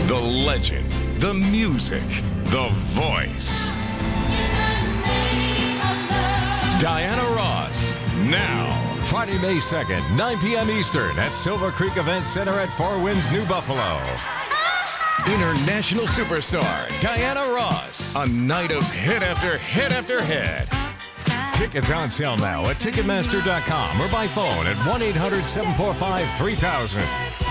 The legend, the music, the voice. Diana Ross, now. Friday, May 2nd, 9 p.m. Eastern at Silver Creek Event Center at Four Winds, New Buffalo. International superstar Diana Ross. A night of hit after hit after hit. Tickets on sale now at Ticketmaster.com or by phone at 1-800-745-3000.